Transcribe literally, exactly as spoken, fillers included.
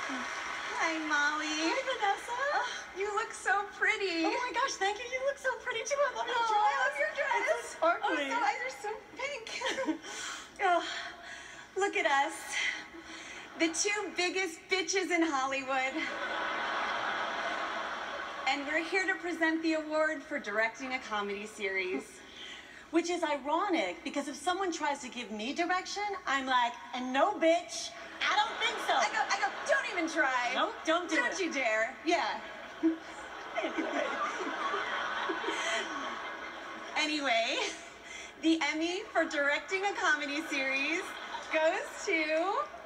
Hi, Molly. Hi, Vanessa. Oh, you look so pretty. Oh my gosh, thank you. You look so pretty too. I love your Oh, dress. I love your dress. It's so sparkly. Oh, so eyes are so pink. Oh, look at us. The two biggest bitches in Hollywood. And we're here to present the award for directing a comedy series. Which is ironic, because if someone tries to give me direction, I'm like, and no, bitch, I don't think so. I go, I go, don't even try. No, don't do don't it. Don't you dare. Yeah. Anyway. Anyway, the Emmy for directing a comedy series goes to...